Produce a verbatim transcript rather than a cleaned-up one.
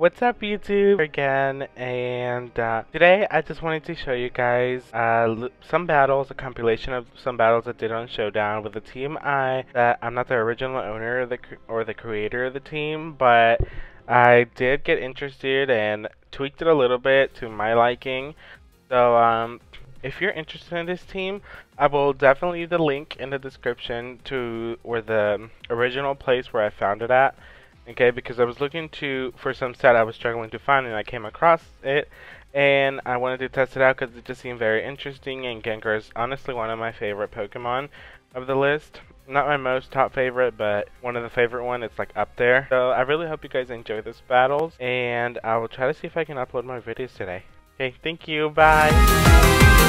What's up YouTube again, and uh, today I just wanted to show you guys uh, some battles, a compilation of some battles I did on Showdown with a team I that I'm not the original owner or the, or the creator of the team, but I did get interested and tweaked it a little bit to my liking. So um, if you're interested in this team, I will definitely leave the link in the description to where the original place where I found it at. Okay, because I was looking to for some set I was struggling to find, and I came across it, and I wanted to test it out because it just seemed very interesting. And Gengar is honestly one of my favorite Pokemon of the list. Not my most top favorite, but one of the favorite one. It's like up there. So I really hope you guys enjoy this battles, and I will try to see if I can upload more videos today. Okay, thank you. Bye.